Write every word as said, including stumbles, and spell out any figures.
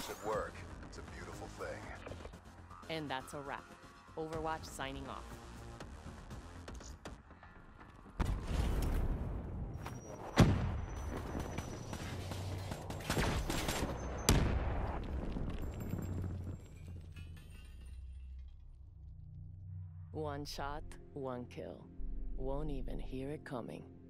at work. It's a beautiful thing. And that's a wrap. Overwatch signing off. One shot, one kill. Won't even hear it coming.